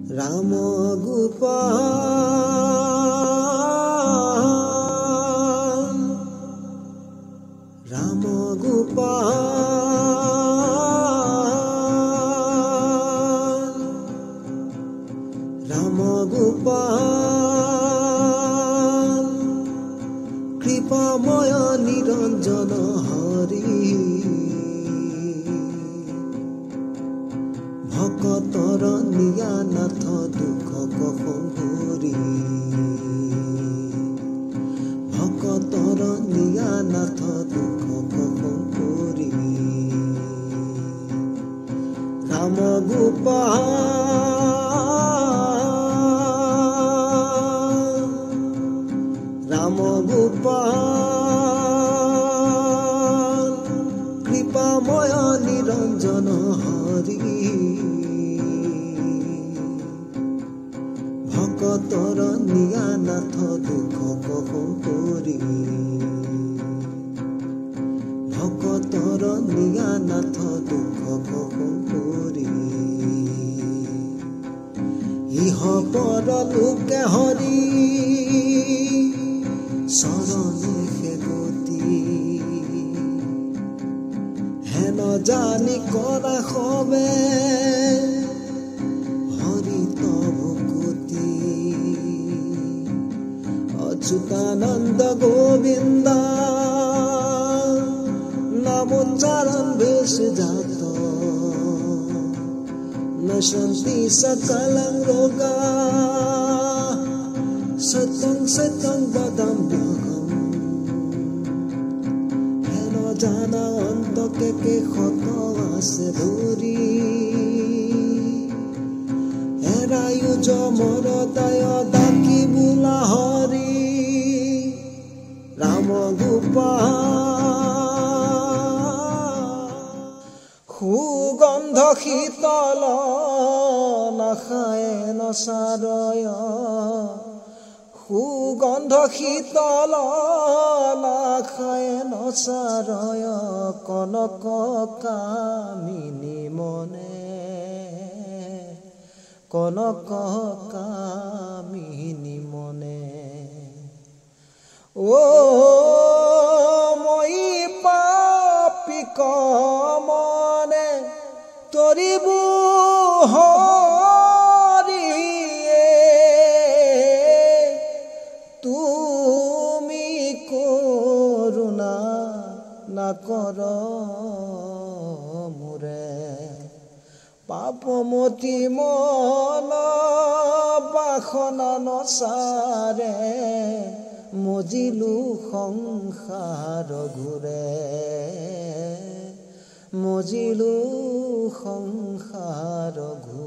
राम गोपाल राम गोपाल राम गोपाल कृपामय निरंजन हरि भकतर नियानाथ दुख कहरी भकतर नियानाथ दुख कहरी राम गोपाल राम गोपाल कृपामय निरंजन हरि भकतर नियानाथ दुख कहरी भकतर नियानाथ दुख कहरी इह पर लोके हरि शरणे हे गति हेन जानी करा हबे अच्युतानंद गोविंद नामोच्चारण भेष जात नशन्ति सकलं रोगा सत्यं सत्यं वदाम्यहम् हेन जाना अंत के क्षत आसे धरी एरायुज मरदाय डाकी बुला हरि राम गोपाल सुगंध शीतल नाखाए नसारय सुगंध शीतल नाखाए नसारय कनक कामिनी मने कनक कामिनी मने ओ মই পাপিক মনে তৰিবু হৰিয়ে তুমি করুণা নকৰ মোরে পাপমতি মন বাসনা নচাৰে মজিলু সংসার ঘুরে মজিলু সংসার ঘুরে।